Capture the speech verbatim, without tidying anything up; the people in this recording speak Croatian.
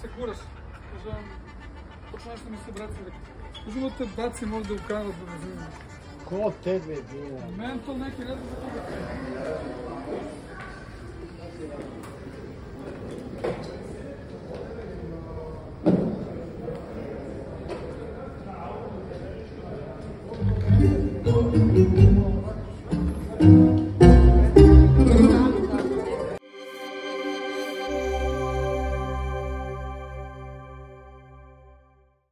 se guraš. Kažem, počneš da mi se braci rekao. Kažem da te bacim ovdje u kanal, da ne znam. Ko tebe bila? Mentol neki, ne znam za koga.